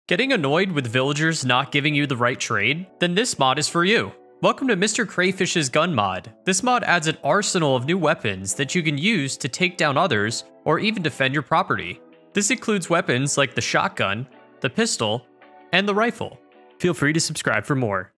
Getting annoyed with villagers not giving you the right trade? Then this mod is for you. Welcome to MrCrayfish's Gun Mod. This mod adds an arsenal of new weapons that you can use to take down others or even defend your property. This includes weapons like the shotgun, the pistol, and the rifle. Feel free to subscribe for more.